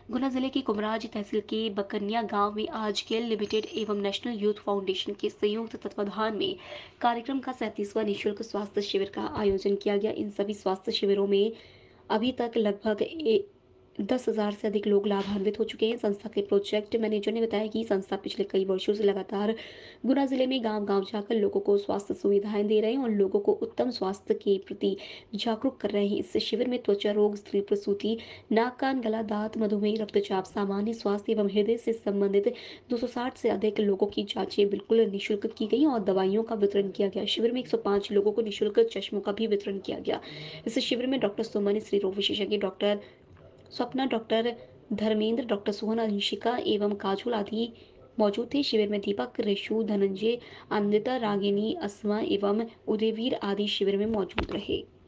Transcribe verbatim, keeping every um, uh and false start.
गुना जिले की कुमराज तहसील के बकनिया गांव में आज केल लिमिटेड एवं नेशनल यूथ फाउंडेशन के संयुक्त तत्वाधान में कार्यक्रम का सैंतीसवां निशुल्क स्वास्थ्य शिविर का आयोजन किया गया। इन सभी स्वास्थ्य शिविरों में अभी तक लगभग ए- दस हजार से अधिक लोग लाभान्वित हो चुके हैं। संस्था के प्रोजेक्ट मैनेजर ने बताया कि संस्था पिछले कई वर्षों से लगातार गुना जिले में गांव गांव जाकर लोगों को स्वास्थ्य सुविधाएं दे रहे हैं और लोगों को उत्तम स्वास्थ्य के प्रति जागरूक कर रहे हैं। इस शिविर में त्वचा रोग, स्त्री प्रसूति, नाक कान गला दांत, मधुमेह, रक्तचाप, सामान्य स्वास्थ्य एवं हृदय से संबंधित दो सौ साठ से अधिक लोगों की जांचें बिल्कुल निःशुल्क की गई और दवाइयों का वितरण किया गया। शिविर में एक सौ पाँच लोगों को निःशुल्क चश्मों का भी वितरण किया गया। इस शिविर में डॉक्टर सुमन, स्त्री रोग विशेषज्ञ doctor Swapna, doctor Dharmendra, doctor Sohan, Anshika एवं काजोल आदि मौजूद थे। शिविर में दीपक, ऋषु, धनंजय, आनंदिता, रागिनी, अस्मा एवं उदयवीर आदि शिविर में मौजूद रहे।